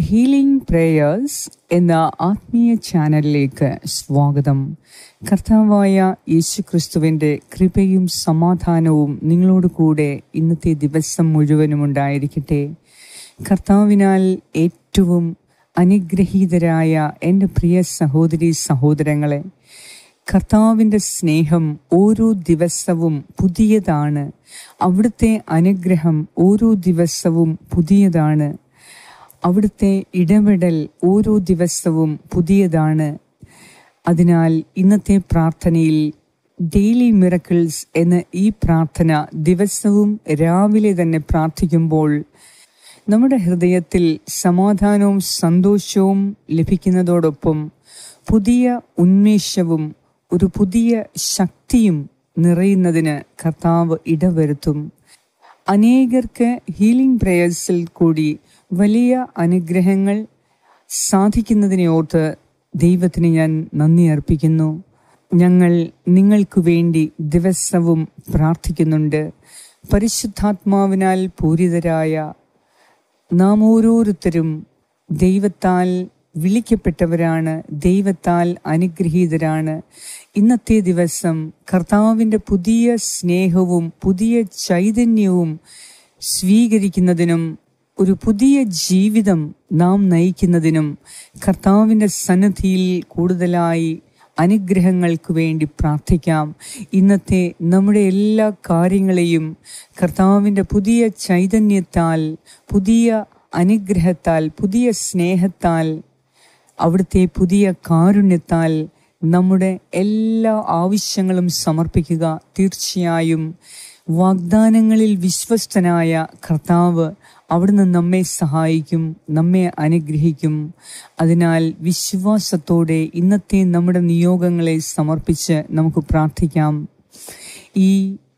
Healing prayers എന്ന ആത്മീയ ചാനലിലേക്ക് സ്വാഗതം. കർത്താവായ യേശുക്രിസ്തുവിൻ്റെ കൃപയും സമാധാനവും നിങ്ങളോട് കൂടെ ഇന്നത്തെ ദിവസം മുഴുവനും ഉണ്ടായിരിക്കട്ടെ. കർത്താവിനാൽ ഏറ്റവും അനുഗ്രഹീതരായ എൻ്റെ പ്രിയ സഹോദരീ സഹോദരങ്ങളെ, കർത്താവിൻ്റെ സ്നേഹം ഓരോ ദിവസവും പുതിയതാണ്. അവിടുത്തെ അനുഗ്രഹം ഓരോ ദിവസവും പുതിയതാണ്. അവിടുത്തെ ഇടപെടൽ ഓരോ ദിവസവും പുതിയതാണ്. അതിനാൽ ഇന്നത്തെ പ്രാർത്ഥനയിൽ ഡെയിലി മിറക്കിൾസ് എന്ന ഈ പ്രാർത്ഥന ദിവസവും രാവിലെ തന്നെ പ്രാർത്ഥിക്കുമ്പോൾ നമ്മുടെ ഹൃദയത്തിൽ സമാധാനവും സന്തോഷവും ലഭിക്കുന്നതോടൊപ്പം പുതിയ ഉന്മേഷവും ഒരു പുതിയ ശക്തിയും നിറയുന്നതിന് കർത്താവ് ഇടവരുത്തും. അനേകർക്ക് ഹീലിംഗ് പ്രേയേഴ്സിൽ കൂടി വലിയ അനുഗ്രഹങ്ങൾ സാധിക്കുന്നതിനെ ഓർത്ത് ദൈവത്തിന് ഞാൻ നന്ദി അർപ്പിക്കുന്നു. ഞങ്ങൾ നിങ്ങൾക്ക് വേണ്ടി ദിവസവും പ്രാർത്ഥിക്കുന്നുണ്ട്. പരിശുദ്ധാത്മാവിനാൽ പൂരിതരായ നാം ഓരോരുത്തരും ദൈവത്താൽ വിളിക്കപ്പെട്ടവരാണ്, ദൈവത്താൽ അനുഗ്രഹീതരാണ്. ഇന്നത്തെ ദിവസം കർത്താവിൻ്റെ പുതിയ സ്നേഹവും പുതിയ ചൈതന്യവും സ്വീകരിക്കുന്നതിനും ഒരു പുതിയ ജീവിതം നാം നയിക്കുന്നതിനും കർത്താവിൻ്റെ സന്നിധിയിൽ കൂടുതലായി അനുഗ്രഹങ്ങൾക്ക് വേണ്ടി പ്രാർത്ഥിക്കാം. ഇന്നത്തെ നമ്മുടെ എല്ലാ കാര്യങ്ങളെയും കർത്താവിൻ്റെ പുതിയ ചൈതന്യത്താൽ, പുതിയ അനുഗ്രഹത്താൽ, പുതിയ സ്നേഹത്താൽ, അവിടുത്തെ പുതിയ കാരുണ്യത്താൽ നമ്മുടെ എല്ലാ ആവശ്യങ്ങളും സമർപ്പിക്കുക. തീർച്ചയായും വാഗ്ദാനങ്ങളിൽ വിശ്വസ്തനായ കർത്താവ് അവിടുന്ന് നമ്മെ സഹായിക്കും, നമ്മെ അനുഗ്രഹിക്കും. അതിനാൽ വിശ്വാസത്തോടെ ഇന്നത്തെ നമ്മുടെ നിയോഗങ്ങളെ സമർപ്പിച്ച് നമുക്ക് പ്രാർത്ഥിക്കാം. ഈ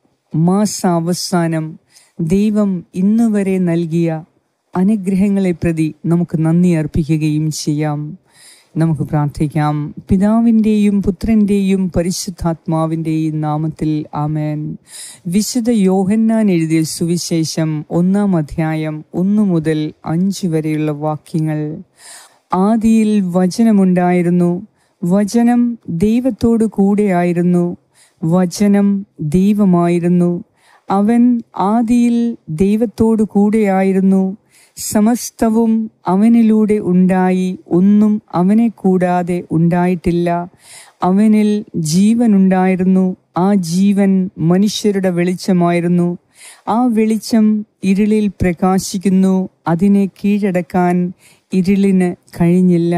മാസാവസാനം ദൈവം ഇന്നുവരെ നൽകിയ അനുഗ്രഹങ്ങളെ പ്രതി നമുക്ക് നന്ദി അർപ്പിക്കുകയും ചെയ്യാം. നമുക്ക് പ്രാർത്ഥിക്കാം. പിതാവിൻ്റെയും പുത്രൻ്റെയും പരിശുദ്ധാത്മാവിൻ്റെയും നാമത്തിൽ ആമേൻ. വിശുദ്ധ യോഹന്നാൻ എഴുതിയ സുവിശേഷം 1-ാം അധ്യായം 1 മുതൽ 5 വരെയുള്ള വാക്യങ്ങൾ. ആദിയിൽ വചനമുണ്ടായിരുന്നു, വചനം ദൈവത്തോടു കൂടെയായിരുന്നു, വചനം ദൈവമായിരുന്നു. അവൻ ആദിയിൽ ദൈവത്തോടു കൂടെയായിരുന്നു. സമസ്തവും അവനിലൂടെ ഉണ്ടായി, ഒന്നും അവനെ കൂടാതെ ഉണ്ടായിട്ടില്ല. അവനിൽ ജീവനുണ്ടായിരുന്നു, ആ ജീവൻ മനുഷ്യരുടെ വെളിച്ചമായിരുന്നു. ആ വെളിച്ചം ഇരുളിൽ പ്രകാശിക്കുന്നു, അതിനെ കീഴടക്കാൻ ഇരുളിന് കഴിഞ്ഞില്ല.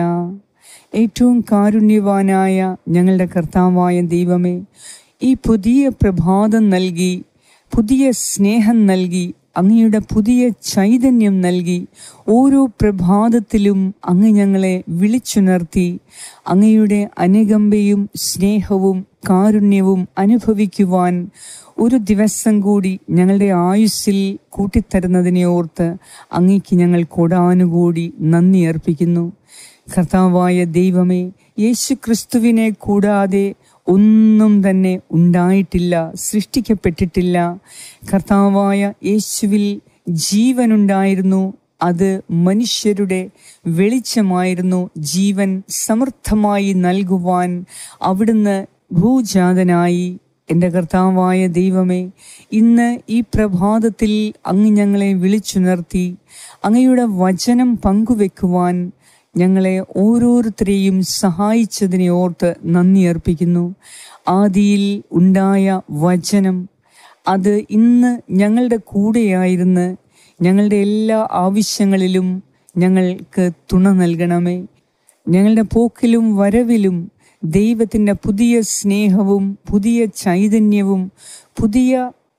ഏറ്റവും കാരുണ്യവാനായ ഞങ്ങളുടെ കർത്താവായ ദൈവമേ, ഈ പുതിയ പ്രഭാതം നൽകി, പുതിയ സ്നേഹം നൽകി, അങ്ങയുടെ പുതിയ ചൈതന്യം നൽകി, ഓരോ പ്രഭാതത്തിലും അങ്ങ് ഞങ്ങളെ വിളിച്ചുണർത്തി അങ്ങയുടെ അനുകമ്പയും സ്നേഹവും കാരുണ്യവും അനുഭവിക്കുവാൻ ഒരു ദിവസം കൂടി ഞങ്ങളുടെ ആയുസ്സിൽ കൂട്ടിത്തരുന്നതിനെ ഓർത്ത് അങ്ങേക്ക് ഞങ്ങൾ കോടാനുകൂടി നന്ദി അർപ്പിക്കുന്നു. കർത്താവായ ദൈവമേ, യേശുക്രിസ്തുവിനെ കൂടാതെ ഒന്നും തന്നെ ഉണ്ടായിട്ടില്ല, സൃഷ്ടിക്കപ്പെട്ടിട്ടില്ല. കർത്താവായ യേശുവിൽ ജീവനുണ്ടായിരുന്നു, അത് മനുഷ്യരുടെ വെളിച്ചമായിരുന്നു. ജീവൻ സമൃദ്ധമായി നൽകുവാൻ അവിടുന്ന് ഭൂജാതനായി. എൻ്റെ കർത്താവായ ദൈവമേ, ഇന്ന് ഈ പ്രഭാതത്തിൽ അങ്ങ് ഞങ്ങളെ വിളിച്ചുണർത്തി അങ്ങയുടെ വചനം പങ്കുവെക്കുവാൻ ഞങ്ങളെ ഓരോരുത്തരെയും സഹായിച്ചതിനെ ഓർത്ത് നന്ദി അർപ്പിക്കുന്നു. ആദിയിൽ ഉണ്ടായ വചനം, അത് ഇന്ന് ഞങ്ങളുടെ കൂടെയായിരുന്ന് ഞങ്ങളുടെ എല്ലാ ആവശ്യങ്ങളിലും ഞങ്ങൾക്ക് തുണ നൽകണമേ. ഞങ്ങളുടെ പോക്കിലും വരവിലും ദൈവത്തിൻ്റെ പുതിയ സ്നേഹവും പുതിയ ചൈതന്യവും പുതിയ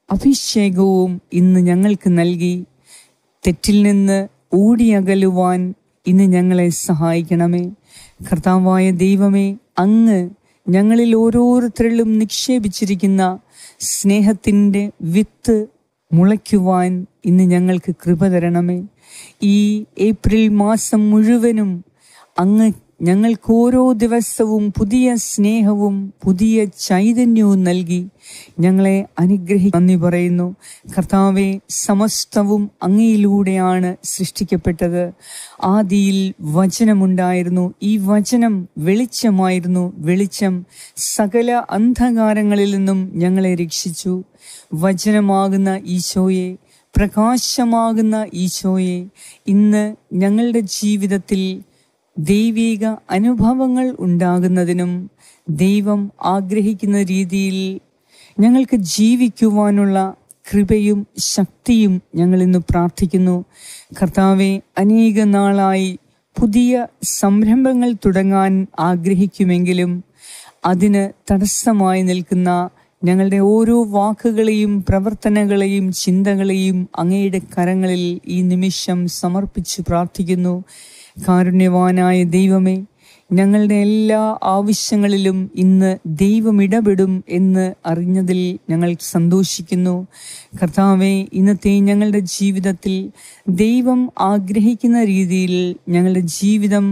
അഭിഷേകവും ഇന്ന് ഞങ്ങൾക്ക് നൽകി തെറ്റിൽ നിന്ന് ഓടിയകലുവാൻ ഇന്ന് ഞങ്ങളെ സഹായിക്കണമേ. കർത്താവായ ദൈവമേ, അങ്ങ് ഞങ്ങളിൽ ഓരോരുത്തരിലും നിക്ഷേപിച്ചിരിക്കുന്ന സ്നേഹത്തിൻ്റെ വിത്ത് മുളയ്ക്കുവാൻ ഇന്ന് ഞങ്ങൾക്ക് കൃപ തരണമേ. ഈ ഏപ്രിൽ മാസം മുഴുവനും അങ്ങ് ഞങ്ങൾക്ക് ഓരോ ദിവസവും പുതിയ സ്നേഹവും പുതിയ ചൈതന്യവും നൽകി ഞങ്ങളെ നന്ദി പറയുന്നു. കർത്താവെ, സമസ്തവും അങ്ങയിലൂടെയാണ് സൃഷ്ടിക്കപ്പെട്ടത്. ആദിയിൽ വചനമുണ്ടായിരുന്നു. ഈ വചനം വെളിച്ചമായിരുന്നു. വെളിച്ചം സകല അന്ധകാരങ്ങളിൽ നിന്നും ഞങ്ങളെ രക്ഷിച്ചു. വചനമാകുന്ന ഈശോയെ, പ്രകാശമാകുന്ന ഈശോയെ, ഇന്ന് ഞങ്ങളുടെ ജീവിതത്തിൽ ദൈവിക അനുഭവങ്ങൾ ഉണ്ടാകുന്നതിനും ദൈവം ആഗ്രഹിക്കുന്ന രീതിയിൽ ഞങ്ങൾക്ക് ജീവിക്കുവാനുള്ള കൃപയും ശക്തിയും ഞങ്ങൾ ഇന്ന് പ്രാർത്ഥിക്കുന്നു. കർത്താവെ, അനേക നാളായി പുതിയ സംരംഭങ്ങൾ തുടങ്ങാൻ ആഗ്രഹിക്കുമെങ്കിലും അതിന് തടസ്സമായി നിൽക്കുന്ന ഞങ്ങളുടെ ഓരോ വാക്കുകളെയും പ്രവർത്തനങ്ങളെയും ചിന്തകളെയും അങ്ങയുടെ കരങ്ങളിൽ ഈ നിമിഷം സമർപ്പിച്ച് പ്രാർത്ഥിക്കുന്നു. കാരുണ്യവാനായ ദൈവമേ, ഞങ്ങളുടെ എല്ലാ ആവശ്യങ്ങളിലും ഇന്ന് ദൈവം ഇടപെടും എന്ന് അറിഞ്ഞതിൽ ഞങ്ങൾ സന്തോഷിക്കുന്നു. കർത്താവെ, ഇന്നത്തെ ഞങ്ങളുടെ ജീവിതത്തിൽ ദൈവം ആഗ്രഹിക്കുന്ന രീതിയിൽ ഞങ്ങളുടെ ജീവിതം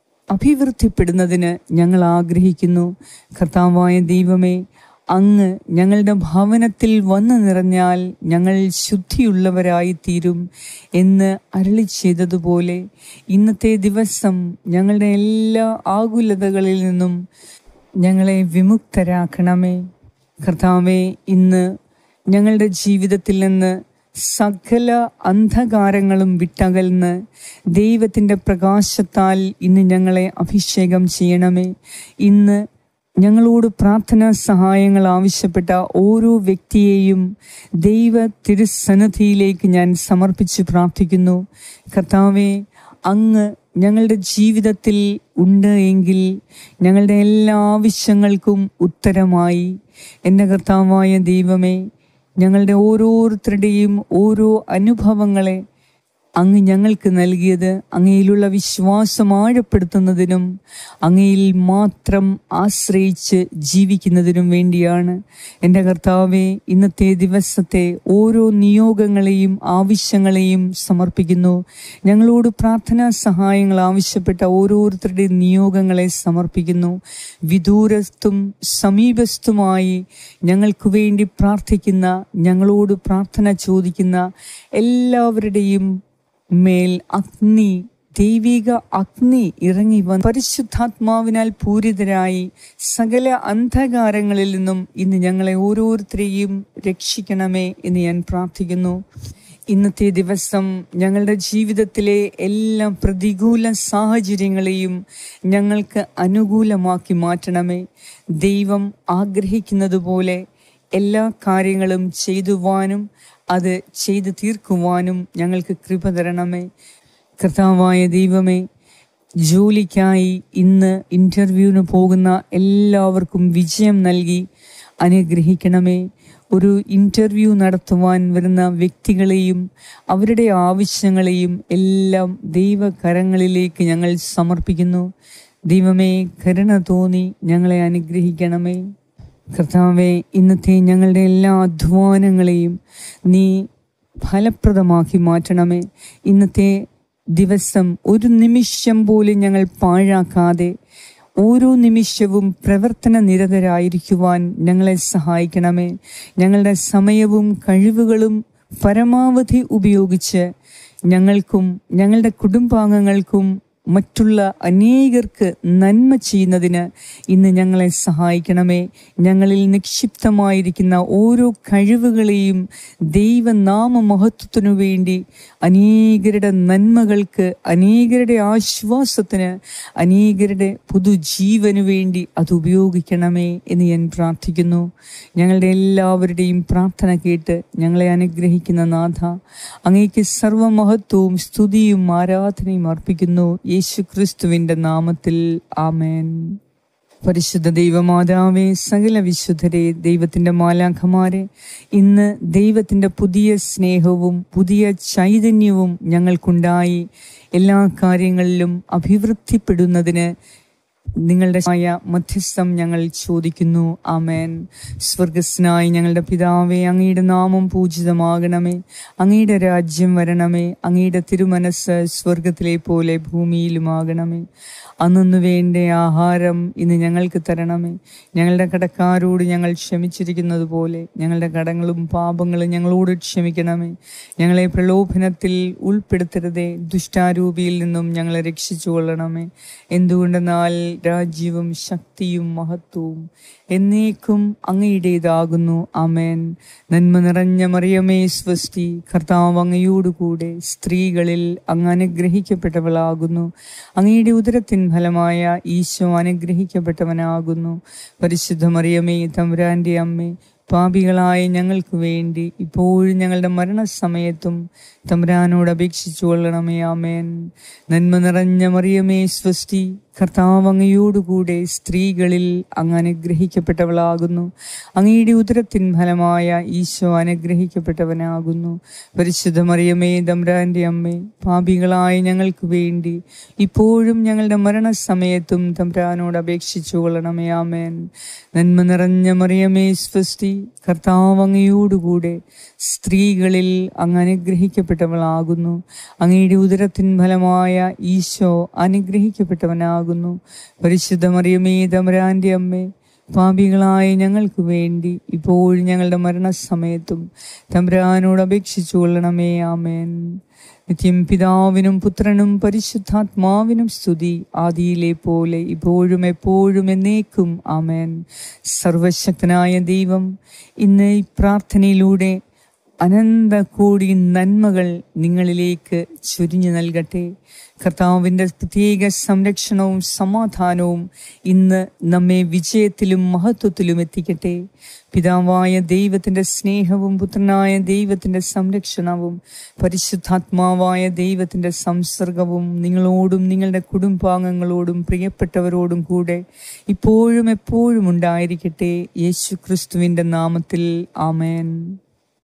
അഭിവൃദ്ധിപ്പെടുന്നതിന് ഞങ്ങൾ ആഗ്രഹിക്കുന്നു. കർത്താവായ ദൈവമേ, അങ്ങ് ഞങ്ങളുടെ ഭവനത്തിൽ വന്നു നിറഞ്ഞാൽ ഞങ്ങൾ ശുദ്ധിയുള്ളവരായി തീരും എന്ന് അരുളി ചെയ്തതുപോലെ ഇന്നത്തെ ദിവസം ഞങ്ങളുടെ എല്ലാ ആകുലതകളിൽ നിന്നും ഞങ്ങളെ വിമുക്തരാക്കണമേ. കർത്താവെ, ഇന്ന് ഞങ്ങളുടെ ജീവിതത്തിൽ നിന്ന് സകല അന്ധകാരങ്ങളും വിട്ടകൽന്ന് ദൈവത്തിൻ്റെ പ്രകാശത്താൽ ഇന്ന് ഞങ്ങളെ അഭിഷേകം ചെയ്യണമേ. ഇന്ന് ഞങ്ങളോട് പ്രാർത്ഥനാ സഹായങ്ങൾ ആവശ്യപ്പെട്ട ഓരോ വ്യക്തിയെയും ദൈവ തിരുസന്നിധിയിലേക്ക് ഞാൻ സമർപ്പിച്ച് പ്രാർത്ഥിക്കുന്നു. കർത്താവെ, അങ്ങ് ഞങ്ങളുടെ ജീവിതത്തിൽ ഉണ്ട് എങ്കിൽ ഞങ്ങളുടെ എല്ലാ ആവശ്യങ്ങൾക്കും ഉത്തരമായി. എൻ്റെ കർത്താവായ ദൈവമേ, ഞങ്ങളുടെ ഓരോരുത്തരുടെയും ഓരോ അനുഭവങ്ങളെ അങ്ങ് ഞങ്ങൾക്ക് നൽകിയത് അങ്ങയിലുള്ള വിശ്വാസം ആഴപ്പെടുത്തുന്നതിനും അങ്ങയിൽ മാത്രം ആശ്രയിച്ച് ജീവിക്കുന്നതിനും വേണ്ടിയാണ്. എൻ്റെ കർത്താവെ, ഇന്നത്തെ ദിവസത്തെ ഓരോ നിയോഗങ്ങളെയും ആവശ്യങ്ങളെയും സമർപ്പിക്കുന്നു. ഞങ്ങളോട് പ്രാർത്ഥനാ സഹായങ്ങൾ ആവശ്യപ്പെട്ട ഓരോരുത്തരുടെയും നിയോഗങ്ങളെ സമർപ്പിക്കുന്നു. വിദൂരത്തും സമീപസ്ഥുമായി ഞങ്ങൾക്ക് വേണ്ടി പ്രാർത്ഥിക്കുന്ന, ഞങ്ങളോട് പ്രാർത്ഥന ചോദിക്കുന്ന എല്ലാവരുടെയും മേൽ അഗ്നി, ദൈവിക അഗ്നി ഇറങ്ങി വന്ന് പരിശുദ്ധാത്മാവിനാൽ പൂരിതരായി സകല അന്ധകാരങ്ങളിൽ നിന്നും ഇന്ന് ഞങ്ങളെ ഓരോരുത്തരെയും രക്ഷിക്കണമേ എന്ന് ഞാൻ പ്രാർത്ഥിക്കുന്നു. ഇന്നത്തെ ദിവസം ഞങ്ങളുടെ ജീവിതത്തിലെ എല്ലാ പ്രതികൂല സാഹചര്യങ്ങളെയും ഞങ്ങൾക്ക് അനുകൂലമാക്കി മാറ്റണമേ. ദൈവം ആഗ്രഹിക്കുന്നത് പോലെ എല്ലാ കാര്യങ്ങളും ചെയ്യുവാനും അത് ചെയ്തു തീർക്കുവാനും ഞങ്ങൾക്ക് കൃപ തരണമേ. കർത്താവായ ദൈവമേ, ജോലിക്കായി ഇന്ന് ഇൻ്റർവ്യൂവിന് പോകുന്ന എല്ലാവർക്കും വിജയം നൽകി അനുഗ്രഹിക്കണമേ. ഒരു ഇൻ്റർവ്യൂ നടത്തുവാൻ വരുന്ന വ്യക്തികളെയും അവരുടെ ആവശ്യങ്ങളെയും എല്ലാം ദൈവകരങ്ങളിലേക്ക് ഞങ്ങൾ സമർപ്പിക്കുന്നു. ദൈവമേ, കരുണ തോന്നി ഞങ്ങളെ അനുഗ്രഹിക്കണമേ. കർത്താവെ, ഇന്നത്തെ ഞങ്ങളുടെ എല്ലാ അധ്വാനങ്ങളെയും നീ ഫലപ്രദമാക്കി മാറ്റണമേ. ഇന്നത്തെ ദിവസം ഒരു നിമിഷം പോലും ഞങ്ങൾ പാഴാക്കാതെ ഓരോ നിമിഷവും പ്രവർത്തന നിരതരായിരിക്കുവാൻ ഞങ്ങളെ സഹായിക്കണമേ. ഞങ്ങളുടെ സമയവും കഴിവുകളും പരമാവധി ഉപയോഗിച്ച് ഞങ്ങൾക്കും ഞങ്ങളുടെ കുടുംബാംഗങ്ങൾക്കും മറ്റുള്ള അനേകർക്ക് നന്മ ചെയ്യുന്നതിന് ഇന്ന് ഞങ്ങളെ സഹായിക്കണമേ. ഞങ്ങളിൽ നിക്ഷിപ്തമായിരിക്കുന്ന ഓരോ കഴിവുകളെയും ദൈവനാമ മഹത്വത്തിനു വേണ്ടി, അനേകരുടെ നന്മകൾക്ക്, അനേകരുടെ ആശ്വാസത്തിന്, അനേകരുടെ പുതുജീവനു വേണ്ടി അത് ഉപയോഗിക്കണമേ എന്ന് ഞാൻ പ്രാർത്ഥിക്കുന്നു. ഞങ്ങളുടെ എല്ലാവരുടെയും പ്രാർത്ഥന കേട്ട് ഞങ്ങളെ അനുഗ്രഹിക്കുന്ന നാഥ, അങ്ങേക്ക് സർവമഹത്വവും സ്തുതിയും ആരാധനയും അർപ്പിക്കുന്നു യേശു ക്രിസ്തുവിൻ്റെ നാമത്തിൽ. ആമേൻ. പരിശുദ്ധ ദൈവമാതാവേ, സകല വിശുദ്ധരെ, ദൈവത്തിൻ്റെ മാലാഖമാരെ, ഇന്ന് ദൈവത്തിൻ്റെ പുതിയ സ്നേഹവും പുതിയ ചൈതന്യവും ഞങ്ങൾക്കുണ്ടായി എല്ലാ കാര്യങ്ങളിലും അഭിവൃദ്ധിപ്പെടുന്നതിന് നിങ്ങളുടെ മധ്യസ്ഥം ഞങ്ങൾ ചോദിക്കുന്നു. ആമേൻ. സ്വർഗസ്നായി ഞങ്ങളുടെ പിതാവേ, അങ്ങയുടെ നാമം പൂജിതമാകണമേ. അങ്ങയുടെ രാജ്യം വരണമേ. അങ്ങയുടെ തിരുമനസ് സ്വർഗത്തിലെ പോലെ ഭൂമിയിലുമാകണമേ. അന്നു വേണ്ട ആഹാരം ഇന്ന് ഞങ്ങൾക്ക് തരണമേ. ഞങ്ങളുടെ കടക്കാരോട് ഞങ്ങൾ ക്ഷമിച്ചിരിക്കുന്നത് പോലെ ഞങ്ങളുടെ കടങ്ങളും പാപങ്ങളും ഞങ്ങളോട് ക്ഷമിക്കണമേ. ഞങ്ങളെ പ്രലോഭനത്തിൽ ഉൾപ്പെടുത്തരുതേ, ദുഷ്ടാരൂപിയിൽ നിന്നും ഞങ്ങളെ രക്ഷിച്ചു കൊള്ളണമേ. എന്തുകൊണ്ടെന്നാൽ രാജ്യവും ശക്തിയും മഹത്വവും എന്നേക്കും അങ്ങയുടേതാകുന്നു. ആമേൻ. നന്മ നിറഞ്ഞ മറിയമേ സ്വസ്തി, കർത്താവ് അങ്ങയോടുകൂടെ സ്ത്രീകളിൽ അങ്ങ് അനുഗ്രഹിക്കപ്പെട്ടവളാകുന്നു. അങ്ങയുടെ ഉദരത്തിൻ ഫലമായ ഈശോ അനുഗ്രഹിക്കപ്പെട്ടവനാകുന്നു. പരിശുദ്ധ മറിയമേ, തമ്പുരാന്റെ അമ്മേ, പാപികളായ ഞങ്ങൾക്ക് വേണ്ടി ഇപ്പോഴും ഞങ്ങളുടെ മരണസമയത്തും തമ്പുരാനോട് അപേക്ഷിച്ചു കൊള്ളണമേ. ആമേൻ. നന്മ നിറഞ്ഞ മറിയമേ സ്വസ്തി, കർത്താവ് അങ്ങയോടുകൂടെ സ്ത്രീകളിൽ അങ്ങ് അനുഗ്രഹിക്കപ്പെട്ടവളാകുന്നു. അങ്ങയുടെ ഉദരത്തിൻ ഫലമായ ഈശോ അനുഗ്രഹിക്കപ്പെട്ടവനാകുന്നു. പരിശുദ്ധ മറിയമേ, തമ്പുരാന്റെ അമ്മേ, പാപികളായ ഞങ്ങൾക്ക് വേണ്ടി ഇപ്പോഴും ഞങ്ങളുടെ മരണസമയത്തും തമ്പുരാനോട് അപേക്ഷിച്ചു കൊള്ളണമേ. ആമേൻ. നന്മ നിറഞ്ഞ മറിയമേ സ്വസ്തി, കർത്താവ് അങ്ങയോടുകൂടെ സ്ത്രീകളിൽ അങ്ങ് അനുഗ്രഹിക്കപ്പെട്ടവളാകുന്നു. അങ്ങയുടെ ഉദരത്തിൻ ഫലമായ ഈശോ അനുഗ്രഹിക്കപ്പെട്ടവനാകുന്നു. പരിശുദ്ധ മറിയമേ, തമ്പുരാന്റെ അമ്മേ, പാപികളായ ഞങ്ങൾക്ക് വേണ്ടി ഇപ്പോഴും ഞങ്ങളുടെ മരണസമയത്തും തമ്പുരാനോട് അപേക്ഷിച്ചു കൊള്ളണമേ. ആമേൻ. നിത്യം പിതാവിനും പുത്രനും പരിശുദ്ധാത്മാവിനും സ്തുതി, ആദിയിലെ പോലെ ഇപ്പോഴും എപ്പോഴും എന്നേക്കും. ആമേൻ. സർവശക്തനായ ദൈവം ഇന്ന് ഈ പ്രാർത്ഥനയിലൂടെ അനന്ത കോടി നന്മകൾ നിങ്ങളിലേക്ക് ചൊരിഞ്ഞു നൽകട്ടെ. കർത്താവിൻ്റെ പ്രത്യേക സംരക്ഷണവും സമാധാനവും ഇന്ന് നമ്മെ വിജയത്തിലും മഹത്വത്തിലും എത്തിക്കട്ടെ. പിതാവായ ദൈവത്തിൻ്റെ സ്നേഹവും പുത്രനായ ദൈവത്തിൻ്റെ സംരക്ഷണവും പരിശുദ്ധാത്മാവായ ദൈവത്തിൻ്റെ സംസർഗവും നിങ്ങളോടും നിങ്ങളുടെ കുടുംബാംഗങ്ങളോടും പ്രിയപ്പെട്ടവരോടും കൂടെ ഇപ്പോഴും എപ്പോഴും ഉണ്ടായിരിക്കട്ടെ. യേശു ക്രിസ്തുവിൻ്റെ നാമത്തിൽ. ആമേൻ.